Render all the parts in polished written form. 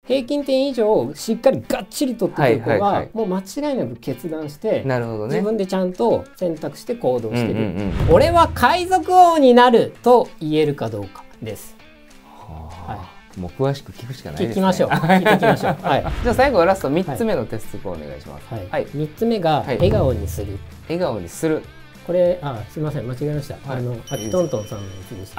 平均点以上しっかりがっちり取ってる子はもう間違いなく決断して、なるほどね、自分でちゃんと選択して行動してる。俺は海賊王になると言えるかどうかです。 はい、もう詳しく聞くしかないですね。 聞きましょう。聞いていきましょう。はい。 じゃあ最後ラスト3つ目の鉄則をお願いします。 はい。3つ目が笑顔にする。 笑顔にする。 これすみません、間違えました。あきとんとんさんのやつでした。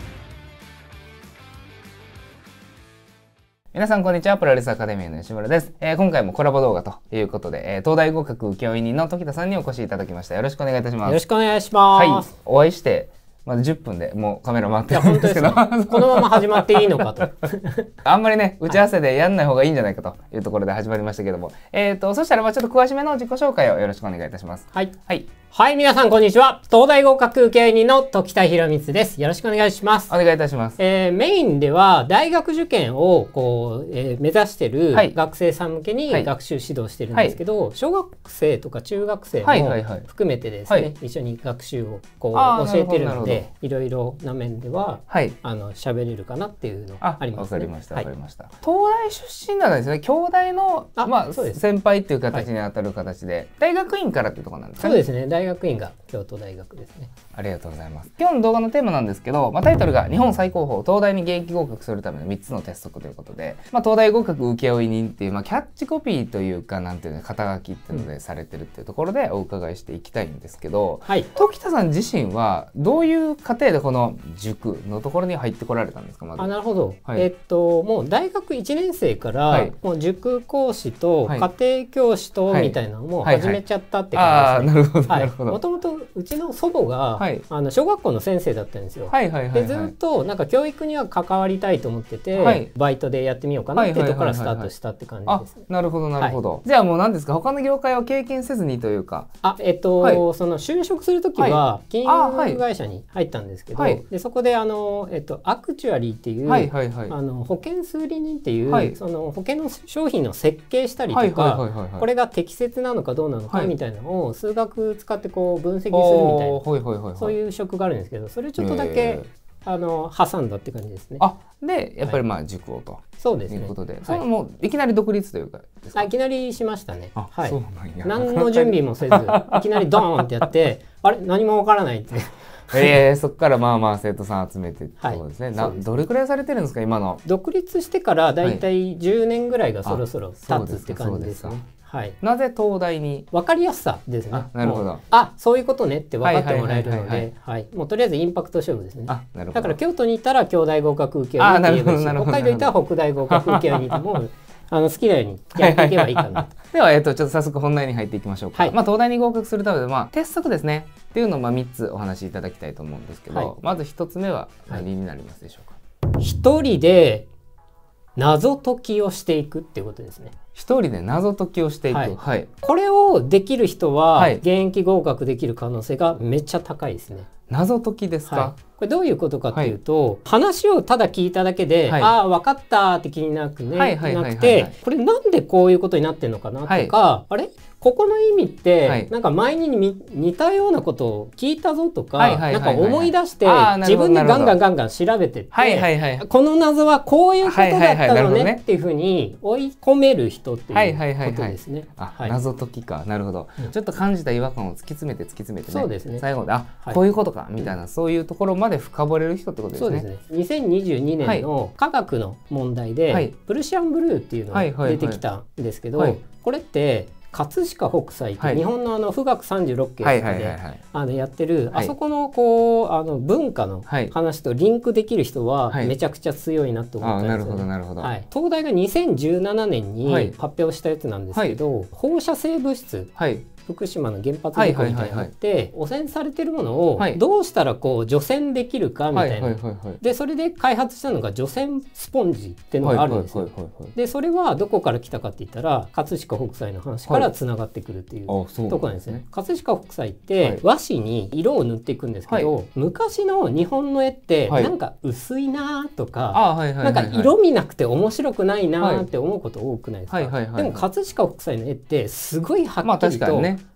皆さんこんにちは、プロレスアカデミーの吉村です。今回もコラボ動画ということで、東大合格請負人の時田さんにお越しいただきました。よろしくお願いいたします。 よろしくお願いします。 はい、お会いしてまだ10分でもうカメラ回ってるんですけど、 このまま始まっていいのかとあんまりね打ち合わせでやんない方がいいんじゃないかというところで始まりましたけども、そしたらちょっと詳しめの自己紹介をよろしくお願いいたします。 はいはい、皆さんこんにちは。東大合格請負人の時田博光です。よろしくお願いします。 お願いいたします。 メインでは大学受験をこう、目指してる学生さん向けに学習指導してるんですけど、小学生とか中学生も含めてですね、一緒に学習をこう教えてるので、いろいろな面では喋れるかなっていうのありますね。 わかりました、わかりました。東大出身なんですね。京大の先輩っていう形に当たる形で、大学院からっていうところなんですかね。 そうですね。大学院が京都大学ですね。 ありがとうございます。今日の動画のテーマなんですけど、タイトルが日本最高峰東大に現役合格するための3つの鉄則ということで、東大合格請負人っていう、キャッチコピーというか、なんていうの、肩書きっていうのでされてるっていうところでお伺いしていきたいんですけど、時田さん自身はどういう過程でこの塾のところに入ってこられたんですか。まず。 なるほど。もう大学1年生からもう塾講師と家庭教師とみたいなのも始めちゃったって感じですね。なるほど。もともとうちの祖母が小学校の先生だったんですよ。でずっとなんか教育には関わりたいと思ってて、バイトでやってみようかなっていうところからスタートしたって感じですね。 なるほどなるほど。じゃあもう何ですか、他の業界を経験せずにというか。 その就職する時は金融会社に入ったんですけど、でそこでアクチュアリーっていう保険数理人っていうその保険の商品の設計したりとか、これが適切なのかどうなのかみたいなのを数学使ってこう分析するみたいな、そういう職があるんですけど、それをちょっとだけ挟んだって感じですね。 でやっぱり塾をということで、そのもういきなり独立というかですか。 いきなりしましたね。何の準備もせずいきなりドーンってやってあれ何もわからないって。 そこから生徒さん集めてってことですね。どれくらいされてるんですか今の。 独立してからだいたい10年ぐらいがそろそろ経つって感じですね。 なぜ東大に。 分かりやすさですね。 なるほど。 そういうことねって分かってもらえるので、もうとりあえずインパクト勝負ですね。だから京都にいたら京大合格請負人って言えばいいし、北海道にいたら北大合格請負人でも好きなようにやっていけばいいかなと。 ではちょっと早速本題に入っていきましょうか。東大に合格するためで鉄則ですねっていうのを3つお話しいただきたいと思うんですけど、まず1つ目は何になりますでしょうか。 一人で謎解きをしていくっていうことですね。 一人で謎解きをしていく。 これをできる人は現役合格できる可能性がめっちゃ高いですね。 謎解きですか。 これどういうことかっていうと、話をただ聞いただけで、分かったって気になくて、これなんでこういうことになってんのかなとか、あれここの意味ってなんか前に似たようなことを聞いたぞとか、なんか思い出して自分でガンガン調べてって、この謎はこういうことだったのねっていうふうに追い込める人っていうことですね。 謎解きか。なるほど。ちょっと感じた違和感を突き詰めてそうですね。 最後でこういうことかみたいな、そういうところまで深掘れる人ってことですね。 そうですね。2022年の科学の問題でプルシアンブルーっていうのが出てきたんですけど、これって葛飾北斎って日本の富岳36景でやってるあそこのこう文化の話とリンクできる人はめちゃくちゃ強いなと思ったんですよね。東大が2017年に発表したやつなんですけど、放射性物質、福島の原発事故みたいになって汚染されてるものをどうしたらこう除染できるかみたいな、でそれで開発したのが除染スポンジっていうのがあるんですよ。でそれはどこから来たかって言ったら葛飾北斎の話からつながってくるっていうとこなんですね。葛飾北斎って和紙に色を塗っていくんですけど、昔の日本の絵ってなんか薄いなとか、なんか色味なくて面白くないなって思うこと多くないですか。でも葛飾北斎の絵ってすごいはっきりと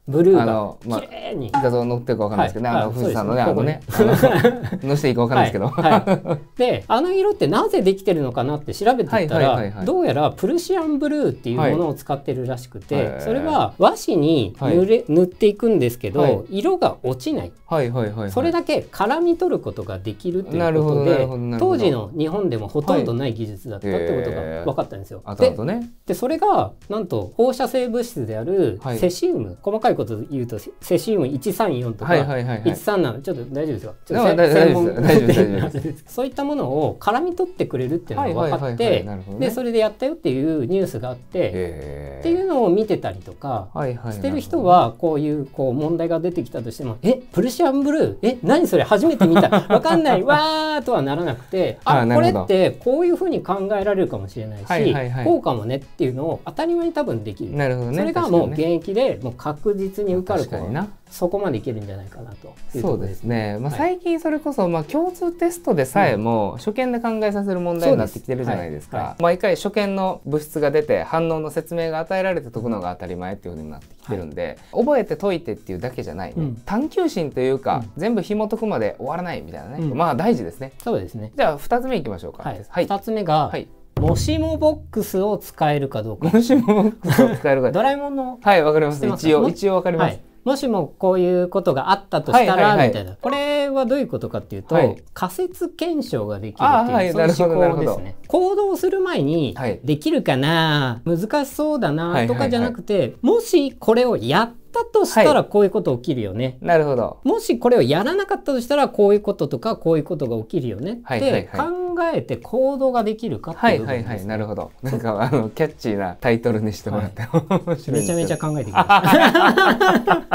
ブルーが綺麗に画像載ってるかわかんないですけどね、富士山のね載せていいかわかんないですけど、 で色ってなぜできてるのかなって調べていったら、どうやらプルシアンブルーっていうものを使ってるらしくて、それは和紙に塗っていくんですけど、色が落ちない、それだけ絡み取ることができるということで、当時の日本でもほとんどない技術だったってことが分かったんですよ。でそれがなんと放射性物質であるセシウム、細かいこと言うとセシウム134とか137、ちょっと大丈夫ですか？専門そういったものを絡み取ってくれるっていうのが分かって、でそれでやったよっていうニュースがあってっていうのを見てたりとかしてる人は、こういう問題が出てきたとしても、プルシアンブルー、何それ初めて見た、分かんないわーとはならなくて、これってこういうふうに考えられるかもしれないし、こうかもねっていうのを当たり前に多分できる。それがもう現役でもう確実に受かる子はそこまでいけるんじゃないかなというところです。 そうですね。最近それこそ共通テストでさえも初見で考えさせる問題になってきてるじゃないですか。毎回初見の物質が出て反応の説明が与えられて解くのが当たり前っていうふうになってきてるんで、覚えて解いてっていうだけじゃない、探求心というか、全部紐解くまで終わらないみたいなね、まあ大事ですね。 そうですね。 じゃあ2つ目いきましょうか。 2つ目が、もしもボックスを使えるかどうか。 もしもボックスを使えるか。 ドラえもんの。 はい、わかります。一応わかります。 もしもこういうことがあったとしたらみたいな、これはどういうことかっていうと、仮説検証ができるっていう、そういう思考ですね。行動する前にできるかな、難しそうだなとかじゃなくて、もしこれをやったとしたらこういうこと起きるよね。 なるほど。 もしこれをやらなかったとしたらこういうこととかこういうことが起きるよねって考えて行動ができりかっていう部分です。 なるほど。なんかキャッチーなタイトルにしてもらって面白い。 めちゃめちゃ考えてきました。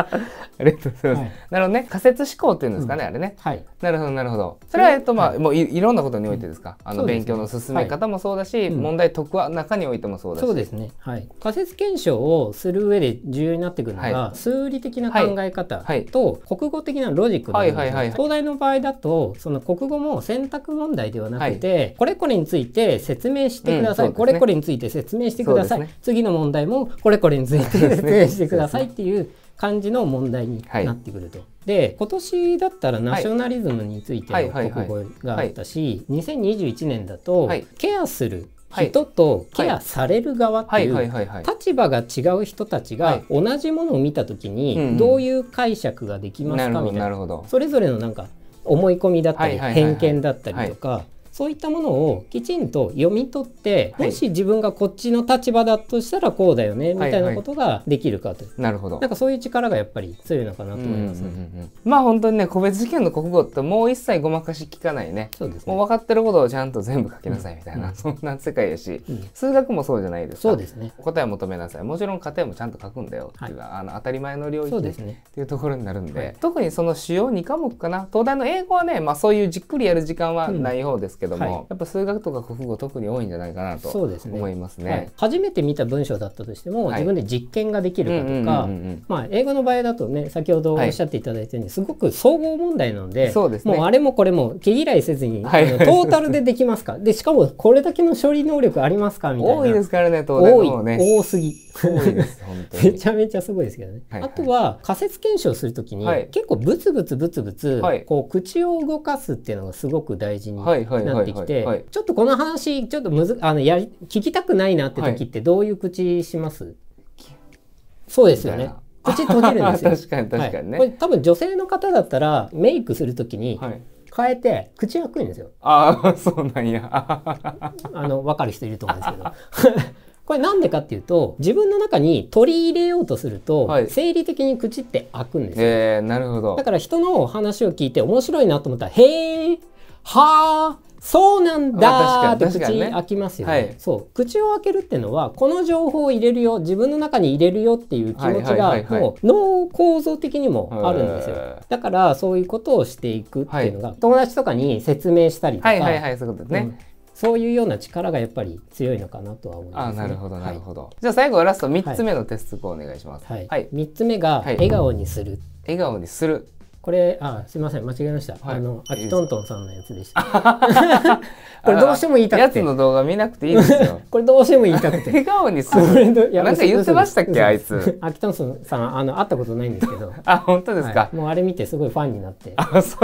ありがとうございます。なるほどね。仮説思考っていうんですかね、あれね。なるほどなるほど。それはもういろんなことにおいてですか。勉強の進め方もそうだし、問題解く中においてもそうだし。 そうですね。仮説検証をする上で重要になってくるのが数理的な考え方と国語的なロジックなんです。東大の場合だとその国語も選択問題ではなくて、これこれについて説明してください、これこれについて説明してください、次の問題もこれこれについて説明してくださいっていう感じの問題になってくると。で今年だったらナショナリズムについての国語があったし、2021年だとケアする人とケアされる側っていう立場が違う人たちが同じものを見た時にどういう解釈ができますかみたいな、それぞれのなんか思い込みだったり偏見だったりとか、そういったものをきちんと読み取って、もし自分がこっちの立場だとしたらこうだよねみたいなことができるかと。 なるほど。 なんかそういう力がやっぱり強いのかなと思います。 まあ本当にね、個別試験の国語ってもう一切ごまかし聞かないね。そうですね。もう分かってることをちゃんと全部書きなさいみたいな、そんな世界やし、数学もそうじゃないですか。 そうですね。 答えを求めなさい。もちろん家庭もちゃんと書くんだよっていう、当たり前の領域っていうところになるんで、特にその主要2科目かな。東大の英語はね、まあそういうじっくりやる時間はない方ですけども、やっぱ数学とか国語特に多いんじゃないかなと思いますね。 初めて見た文章だったとしても自分で実験ができるかとか、まあ英語の場合だとね、先ほどおっしゃっていただいたようにすごく総合問題なので、もうあれもこれも毛嫌いせずにトータルでできますか、でしかもこれだけの処理能力ありますかみたいな。 多いですからね、東大の方ね。 多すぎ。めちゃめちゃすごいですけどね。あとは仮説検証するときに結構ブツブツこう口を動かすっていうのがすごごく大事になってきて、ちょっとこの話ちょっと聞きたくないなって時ってどういう口します？そうですよね。口閉じるんですよ。 確かに確かにね。 これ多分女性の方だったらメイクする時に変えて口開くんですよ。 ああ、そうなんや。 分かる人いると思うんですけど。これなんでかっていうと、自分の中に取り入れようとすると、生理的に口って開くんですよ。 なるほど。 だから人の話を聞いて面白いなと思ったら、へー、はー、そうなんだーって口開きますよね。そう、口を開けるっていうのはこの情報を入れるよ、自分の中に入れるよっていう気持ちがもう脳構造的にもあるんですよ。だからそういうことをしていくっていうのが、友達とかに説明したりとか、そういうことですね。そういうような力がやっぱり強いのかなとは思います、ね。 なるほどなるほど。じゃあ最後ラスト3つ目の鉄則をお願いします。 3つ目が笑顔にする。 笑顔にする。 これすいません間違えました。アキトントンさんのやつでした。これどうしても言いたくて。 やつの動画見なくていいですよ。 これどうしても言いたくて。 笑顔にする。なんか言ってましたっけあいつ。 アキトントンさん会ったことないんですけど。 本当ですか。 もうあれ見てすごいファンになって。 そう。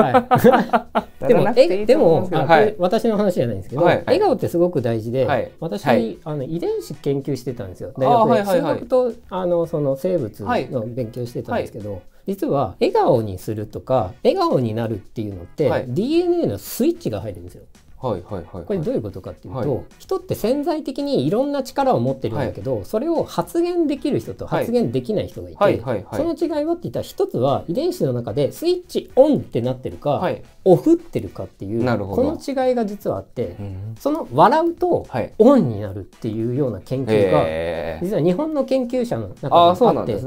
でも私の話じゃないんですけど、笑顔ってすごく大事で、私遺伝子研究してたんですよ。大学で数学とその生物の勉強してたんですけど。実は笑顔にするとか笑顔になるっていうのって、DNA のスイッチが入るんですよ。これどういうことかっていうと、人って潜在的にいろんな力を持ってるんだけど、それを発現できる人と発現できない人がいて、その違いはって言ったら一つは遺伝子の中でスイッチオンってなってるか、オフってるかっていうこの違いが実はあって、その笑うとオンになるっていうような研究が実は日本の研究者の中であって、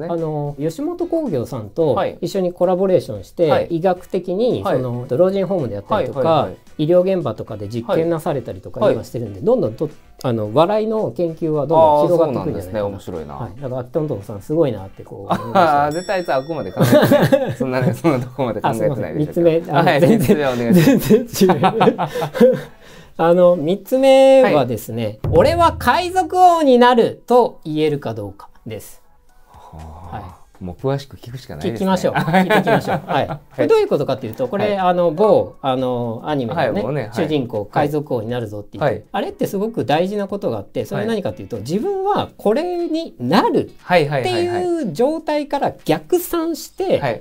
吉本興業さんと一緒にコラボレーションして医学的にその老人ホームであったりとか医療現場とかで実験なされたりとか今してるんで、どんどん笑いの研究はどんどん広がっていくんじゃないかな。 面白いな。 だからトントンさんすごいなってこう思いました。 絶対あいつあくまで考えてない。そんなとこまで考えてないでしょ。 3つ目全然お願いします。 全然違う。3つ目はですね、俺は海賊王になると言えるかどうかです。 もう詳しく聞くしかないですね。 聞きましょう。聞いていきましょう。これどういうことかっていうと、これ某アニメのね主人公海賊王になるぞっていう、あれってすごく大事なことがあって、それは何かっていうと、自分はこれになるっていう状態から逆算して、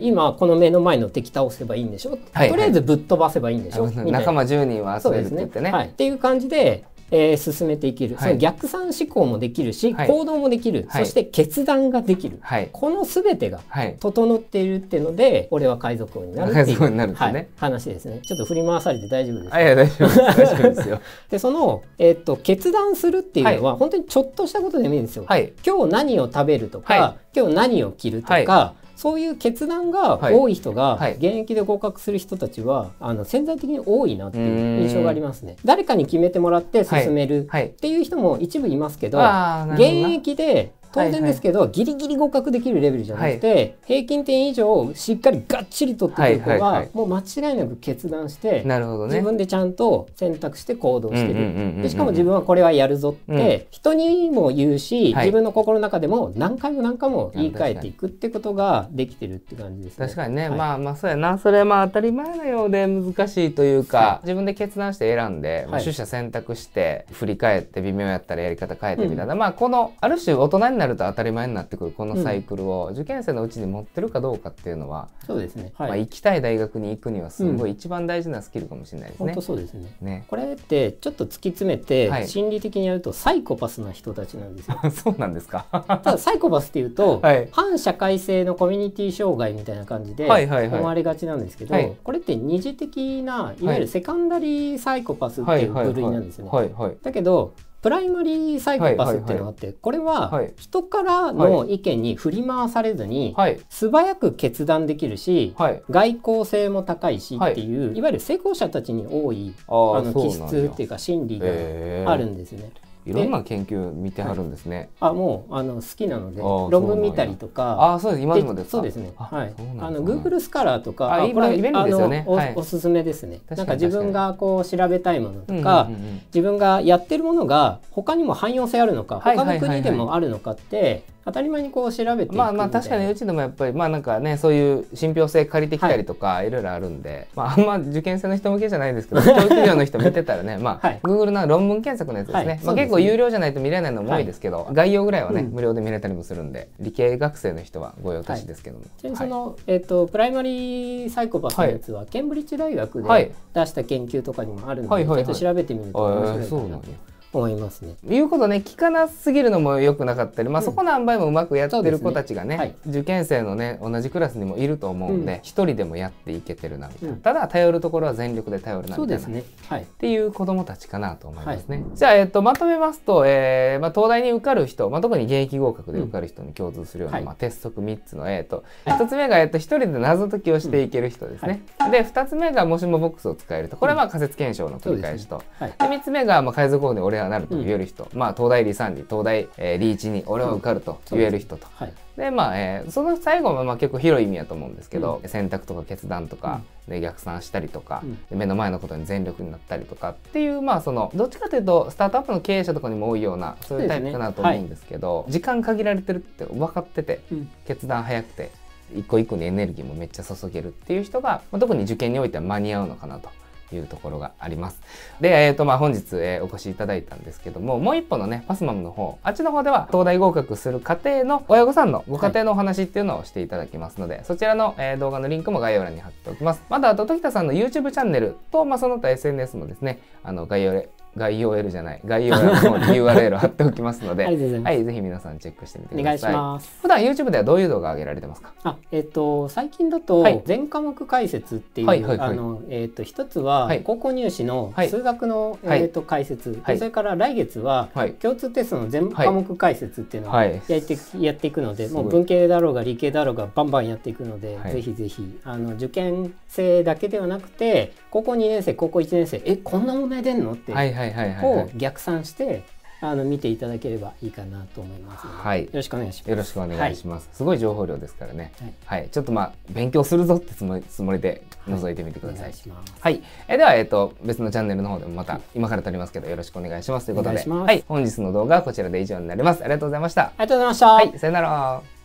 今この目の前の敵倒せばいいんでしょ。とりあえずぶっ飛ばせばいいんでしょ。 仲間10人は集めるって言ってね。 っていう感じで。進めていける、その逆算思考もできるし、行動もできる、そして決断ができる、この全てが整っているっていうので、俺は海賊王になるっていう話ですね。ちょっと振り回されて大丈夫ですか？ 大丈夫ですよ。 でその、決断するっていうのは、本当にちょっとしたことでもいいんですよ。今日何を食べるとか、今日何を着るとか、そういう決断が多い人が、現役で合格する人たちは潜在的に多いなっていう印象がありますね。誰かに決めてもらって進めるっていう人も一部いますけど、現役で当然ですけど、ギリギリ合格できるレベルじゃなくて、平均点以上しっかりがっちり取っている子はもう間違いなく決断して、自分でちゃんと選択して行動してる。でしかも自分はこれはやるぞって人にも言うし、自分の心の中でも何回も何回も言い換えていくってことができてるって感じですね。 確かにね、そうやな。それは当たり前のようで難しいというか、自分で決断して選んで、取捨選択して振り返って微妙やったらやり方変えてみたいな、このある種大人になると当たり前になってくるこのサイクルを受験生のうちに持ってるかどうかっていうのは、 そうですね。 行きたい大学に行くにはすごい一番大事なスキルかもしれないですね。 本当そうですね。これってちょっと突き詰めて心理的にやるとサイコパスな人たちなんですよ。 そうなんですか。 ただサイコパスっていうと反社会性のコミュニティ障害みたいな感じで思われがちなんですけど、これって二次的ないわゆるセカンダリーサイコパスっていう部類なんですよね。だけどプライマリーサイコパスっていうのがあって、これは人からの意見に振り回されずに素早く決断できるし、外交性も高いしっていう、いわゆる成功者たちに多い気質っていうか心理があるんですね。 いろんな研究見てはるんですね。 もう好きなので論文見たりとか。 そうです。今でもですか。 そうですね。Google スカラーとかおすすめですね。なんか自分がこう調べたいものとか、自分がやってるものが他にも汎用性あるのか、他の国でもあるのかって当たり前にこう調べていくみたいな。 確かにうちでもやっぱりなんかね、そういう信憑性借りてきたりとかいろいろあるんで、あんま受験生の人向けじゃないですけど、教育企業の人見てたらね、Google の論文検索のやつですね。結構有料じゃないと見れないのも多いですけど、概要ぐらいはね無料で見れたりもするんで、理系学生の人はご用達ですけども。 そのプライマリーサイコパスのやつはケンブリッジ大学で出した研究とかにもあるので、ちょっと調べてみると面白いかなと思いますね。 いうことね、聞かなすぎるのも良くなかったり、そこの塩梅もうまくやってる子たちがね、受験生のね同じクラスにもいると思うんで、一人でもやっていけてるなみたいな。ただ頼るところは全力で頼るなみたいなっていう子どもたちかなと思いますね。じゃあまとめますと、東大に受かる人、特に現役合格で受かる人に共通するような鉄則3つの1つ目が一人で謎解きをしていける人ですね。で2つ目がもしもボックスを使えると、これは仮説検証の繰り返しと。で3つ目が海賊王に俺ははなると言える人、まあ東大理3に東大、理1に俺は受かると言える人と。でまあ、その最後はまあ結構広い意味やと思うんですけど、選択とか決断とかで逆算したりとか、目の前のことに全力になったりとかっていう、まあそのどっちかというとスタートアップの経営者とかにも多いようなそういうタイプかなと思うんですけど、時間限られてるって分かってて、決断早くて一個一個にエネルギーもめっちゃ注げるっていう人が、特に受験においては間に合うのかなというところがあります。で、まあ本日、お越しいただいたんですけども、もう一歩のねパスマムの方、あっちの方では東大合格する過程の親御さんのご家庭のお話っていうのをしていただきますので、そちらの、動画のリンクも概要欄に貼っておきます。またあと時田さんの YouTube チャンネルと、まあ、その他 SNS もですね、概要欄の方に URL を貼っておきますので、はい、ぜひ皆さんチェックしてみてください。お願いします。普段 YouTube ではどういう動画上げられてますか？ 最近だと全科目解説っていう一つは高校入試の数学の解説、それから来月は共通テストの全科目解説っていうのをやっていくので、もう文系だろうが理系だろうがバンバンやっていくので、ぜひぜひ受験生だけではなくて高校2年生高校1年生こんな問題出んのってを逆算して見ていただければいいかなと思いますので、よろしくお願いします。 よろしくお願いします。すごい情報量ですからね。はい、ちょっとまあ勉強するぞってつもりで覗いてみてください。はい、では別のチャンネルの方でもまた今から撮りますけどよろしくお願いしますということで、はい、本日の動画はこちらで以上になります。ありがとうございました。 ありがとうございました。 はい、さよなら。